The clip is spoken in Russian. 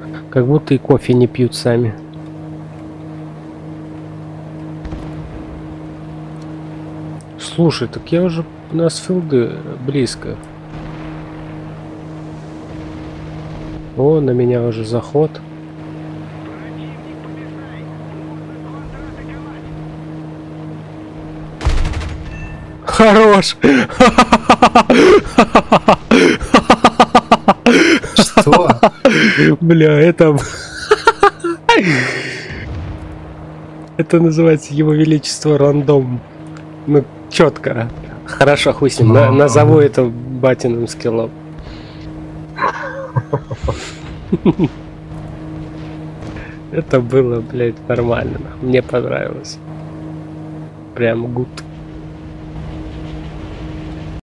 Как будто и кофе не пьют сами. Слушай, так я уже... У нас филды близко. О, на меня уже заход. Хорош! Что? Бля, это... Это называется Его Величество рандом. Ну, четко. Хорошо, хуй с ним. Назову это батиным скиллом. Это было, блядь, нормально. Мне понравилось. Прям гуд.